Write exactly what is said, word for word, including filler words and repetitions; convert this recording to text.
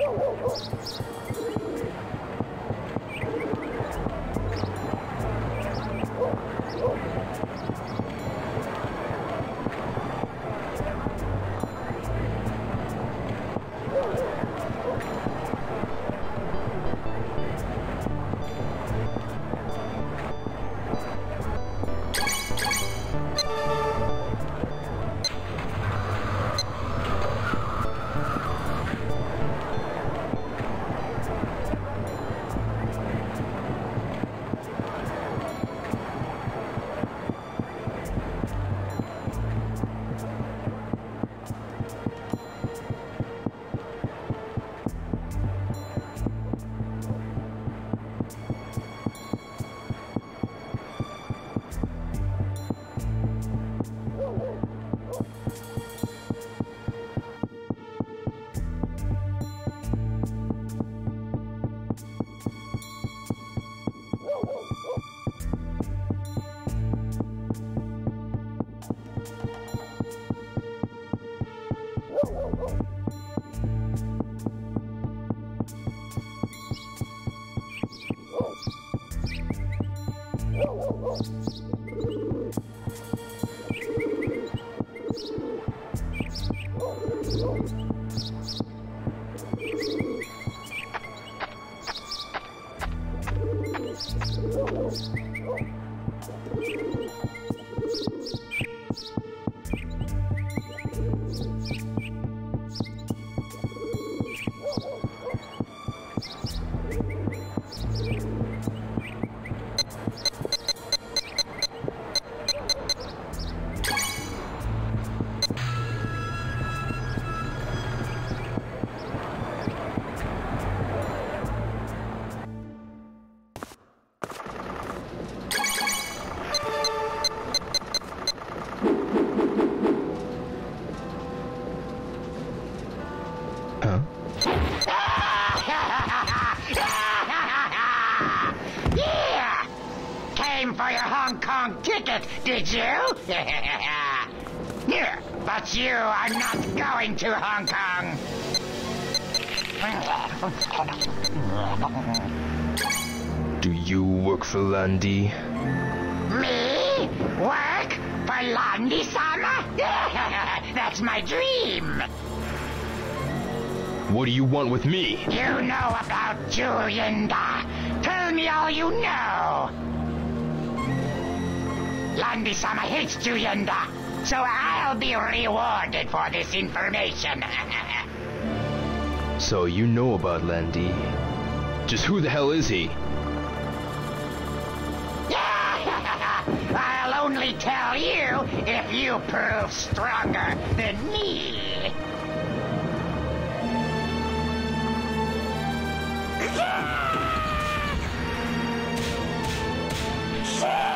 Ticket, did you? Yeah, but you are not going to Hong Kong. Do you work for Landy? Me? Work for Landy-sama? That's my dream. What do you want with me? You know about Julianda. Tell me all you know. Landy-sama hates Julianda, so I'll be rewarded for this information. So you know about Landy. Just who the hell is he? I'll only tell you if you prove stronger than me. Yeah!